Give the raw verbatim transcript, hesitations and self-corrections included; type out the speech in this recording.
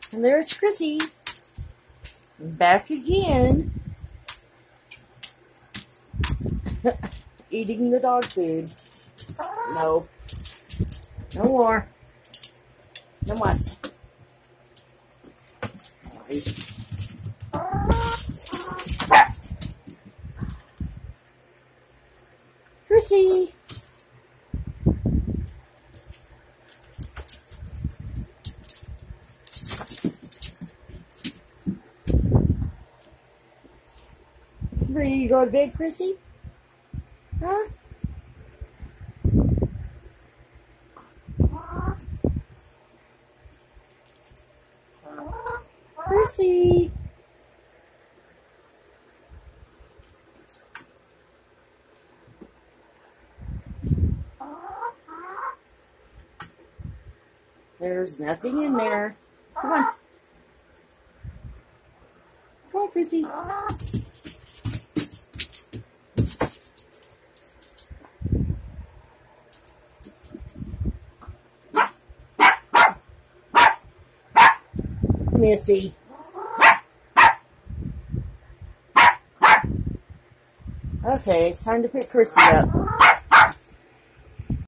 And there's Chrissy. Back again. Eating the dog food. Nope. No more. No más. Chrissy. Ready to go to bed, Chrissy? Huh? Chrissy. There's nothing in there. Come on. Come on, Chrissy. Missy. Okay, it's time to pick Chrissy up.